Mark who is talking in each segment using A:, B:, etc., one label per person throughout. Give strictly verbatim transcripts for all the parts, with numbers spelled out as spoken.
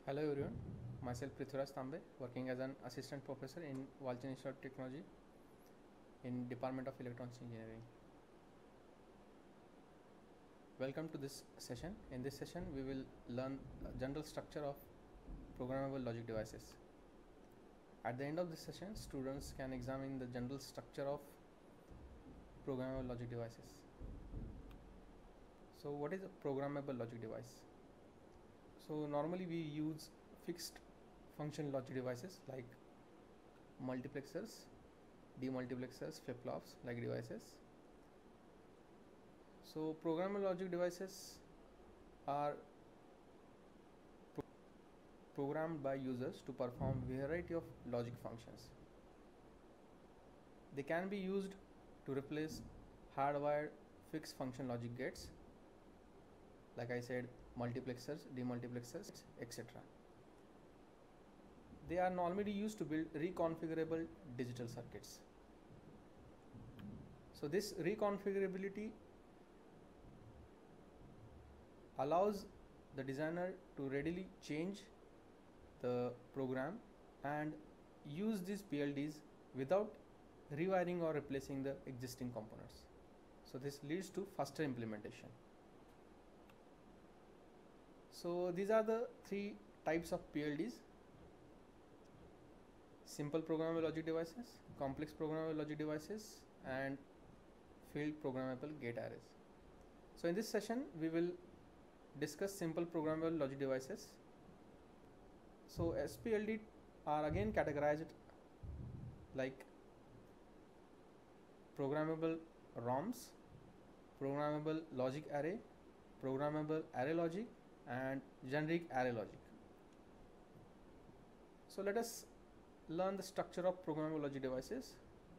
A: Hello everyone, myself Tambe, working as an assistant professor in Walchand Institute of Technology in Department of Electronics Engineering. Welcome to this session. In this session, we will learn a general structure of programmable logic devices. At the end of this session, students can examine the general structure of programmable logic devices. So what is a programmable logic device? So normally we use fixed function logic devices like multiplexers, demultiplexers, flip-flops like devices. So programmable logic devices are pro programmed by users to perform variety of logic functions. They can be used to replace hardwired fixed function logic gates, like I said, multiplexers, demultiplexers, et cetera. They are normally used to build reconfigurable digital circuits. So this reconfigurability allows the designer to readily change the program and use these P L Ds without rewiring or replacing the existing components. So this leads to faster implementation. So these are the three types of P L Ds: simple programmable logic devices, complex programmable logic devices, and field programmable gate arrays. So in this session, we will discuss simple programmable logic devices. So S P L D are again categorized like programmable ROMs, programmable logic array, programmable array logic, and generic array logic. So let us learn the structure of programmable logic devices.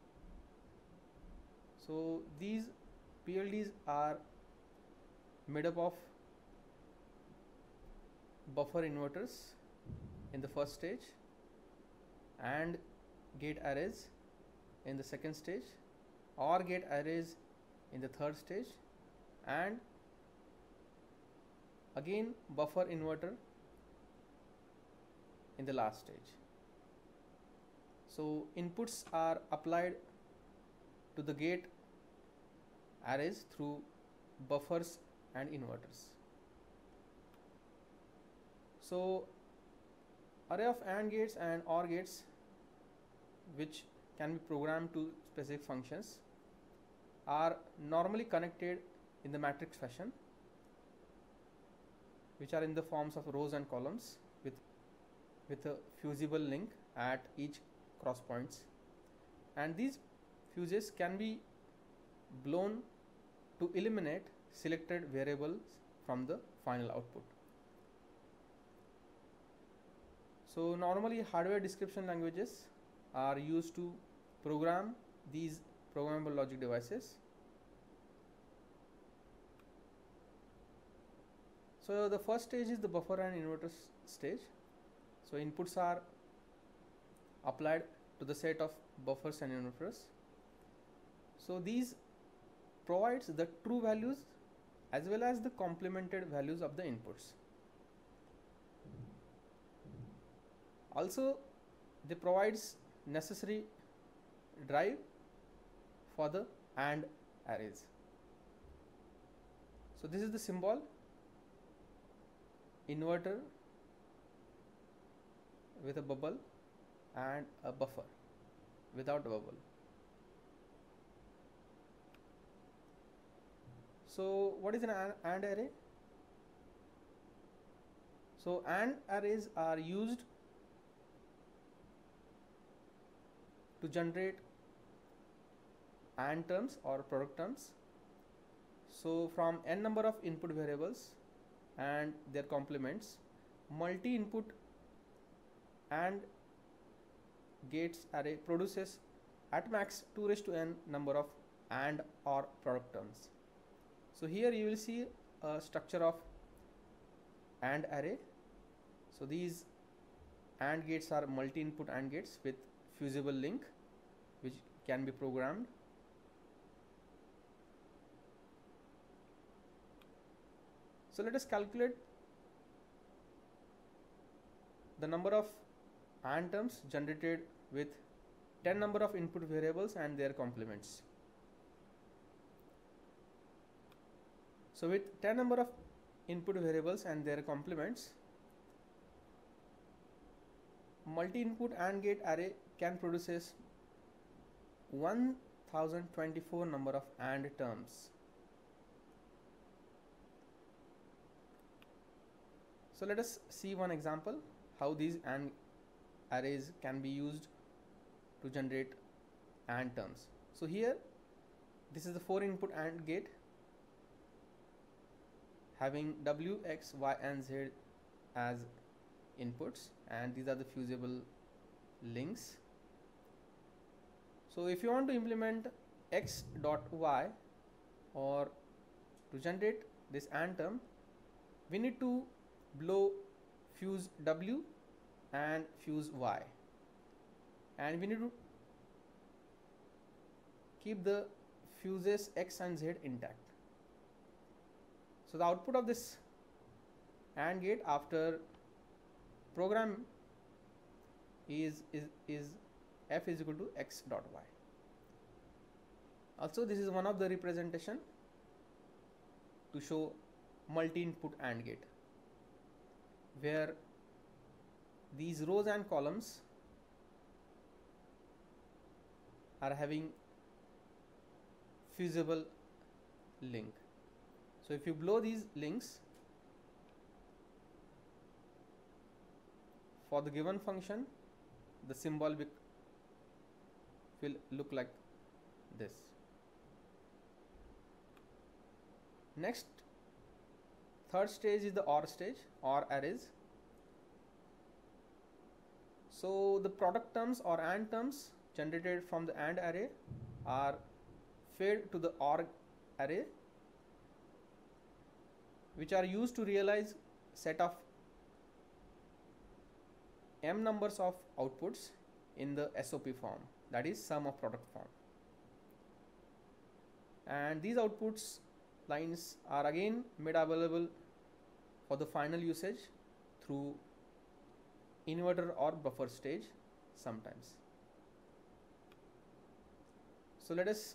A: So these P L Ds are made up of buffer inverters in the first stage and gate arrays in the second stage, or gate arrays in the third stage, and again buffer inverter in the last stage. So inputs are applied to the gate arrays through buffers and inverters. So array of AND gates and OR gates, which can be programmed to specific functions, are normally connected in the matrix fashion, which are in the forms of rows and columns with with a fusible link at each cross points, and these fuses can be blown to eliminate selected variables from the final output. So normally hardware description languages are used to program these programmable logic devices. So the first stage is the buffer and inverter stage. So inputs are applied to the set of buffers and inverters. So these provides the true values as well as the complemented values of the inputs. Also, they provides necessary drive for the AND arrays. So this is the symbol: inverter with a bubble and a buffer without a bubble. So what is an AND array? So AND arrays are used to generate AND terms or product terms. So from n number of input variables and their complements, multi-input AND gates array produces at max two raised to n number of AND or product terms. So here you will see a structure of AND array. So these AND gates are multi-input AND gates with fusible link, which can be programmed. So let us calculate the number of AND terms generated with ten number of input variables and their complements. So with ten number of input variables and their complements, multi-input AND gate array can produce one thousand twenty-four number of AND terms. So let us see one example how these AND arrays can be used to generate AND terms. So here, this is the four input AND gate having W, X, Y and Z as inputs, and these are the fusible links. So if you want to implement X dot Y or to generate this AND term, we need to blow fuse W and fuse Y, and we need to keep the fuses X and Z intact. So the output of this AND gate after program is is is F is equal to X dot Y. Also, this is one of the representation to show multi-input AND gate, where these rows and columns are having fusible link. So if you blow these links for the given function, the symbol will look like this. Next, third stage is the OR stage, OR arrays. So the product terms or AND terms generated from the AND array are fed to the OR array, which are used to realize set of m numbers of outputs in the S O P form, that is sum of product form. And these outputs lines are again made available for the final usage through inverter or buffer stage sometimes. So let us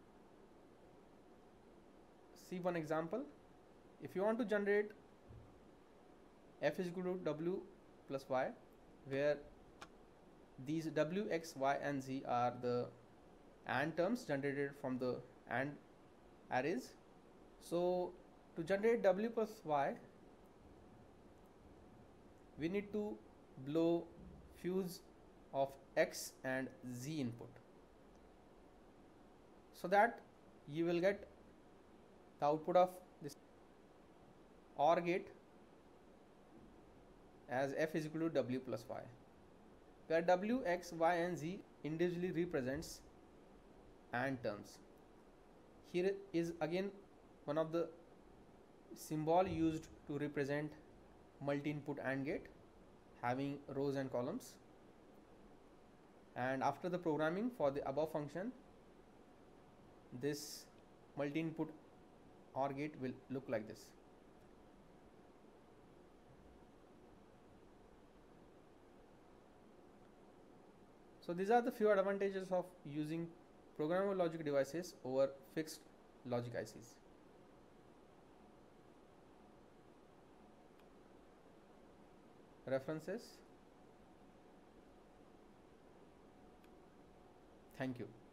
A: see one example. If you want to generate F is equal to W plus Y, where these W, X, Y and Z are the AND terms generated from the AND arrays. So to generate W plus Y, we need to blow fuse of X and Z input, so that you will get the output of this OR gate as F is equal to W plus Y, where W, X, Y and Z individually represents AND terms. Here is again one of the symbol used to represent multi-input AND gate having rows and columns, and after the programming for the above function, this multi-input OR gate will look like this. So these are the few advantages of using programmable logic devices over fixed logic I Cs. References. Thank you.